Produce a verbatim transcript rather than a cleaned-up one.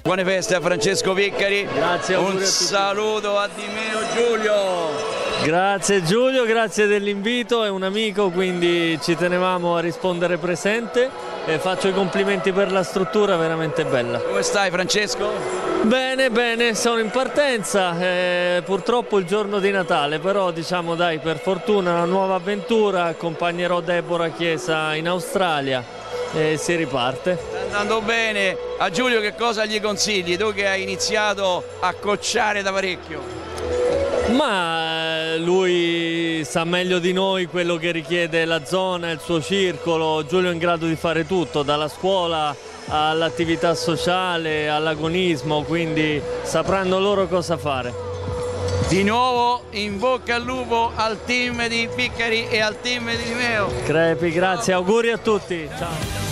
Buone feste a Francesco Piccari. Grazie, un saluto a Di Meo Giulio. Grazie Giulio, grazie dell'invito, è un amico, quindi ci tenevamo a rispondere presente e faccio i complimenti per la struttura, veramente bella. Come stai Francesco? Bene, bene, sono in partenza, eh, purtroppo il giorno di Natale, però diciamo dai, per fortuna una nuova avventura, accompagnerò Deborah Chiesa in Australia e si riparte. Sta andando bene. A Giulio che cosa gli consigli? Tu che hai iniziato a coachare da parecchio. Ma lui sa meglio di noi quello che richiede la zona, il suo circolo. Giulio è in grado di fare tutto, dalla scuola all'attività sociale, all'agonismo, quindi sapranno loro cosa fare. Di nuovo in bocca al lupo al team di Piccari e al team di Di Meo. Crepi, grazie, auguri a tutti. Ciao.